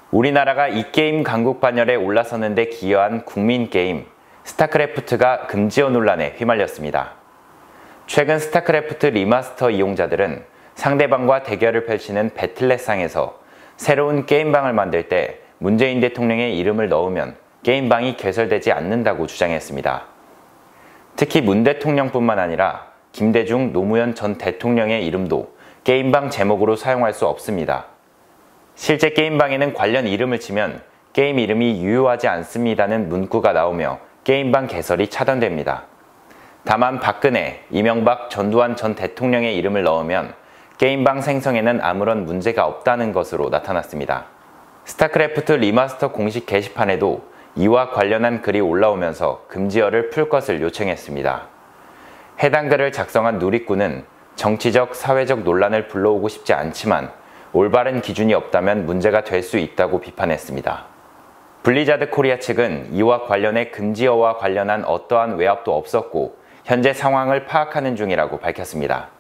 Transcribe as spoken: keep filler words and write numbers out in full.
우리나라가 이 게임 강국 반열에 올라서는 데 기여한 국민 게임 스타크래프트가 금지어 논란에 휘말렸습니다. 최근 스타크래프트 리마스터 이용자들은 상대방과 대결을 펼치는 배틀넷상에서 새로운 게임방을 만들 때 문재인 대통령의 이름을 넣으면 게임방이 개설되지 않는다고 주장했습니다. 특히 문 대통령뿐만 아니라 김대중, 노무현 전 대통령의 이름도 게임방 제목으로 사용할 수 없습니다. 실제 게임방에는 관련 이름을 치면 게임 이름이 유효하지 않습니다는 문구가 나오며 게임방 개설이 차단됩니다. 다만 박근혜, 이명박, 전두환 전 대통령의 이름을 넣으면 게임방 생성에는 아무런 문제가 없다는 것으로 나타났습니다. 스타크래프트 리마스터 공식 게시판에도 이와 관련한 글이 올라오면서 금지어를 풀 것을 요청했습니다. 해당 글을 작성한 누리꾼은 정치적, 사회적 논란을 불러오고 싶지 않지만 올바른 기준이 없다면 문제가 될 수 있다고 비판했습니다. 블리자드 코리아 측은 이와 관련해 금지어와 관련한 어떠한 외압도 없었고 현재 상황을 파악하는 중이라고 밝혔습니다.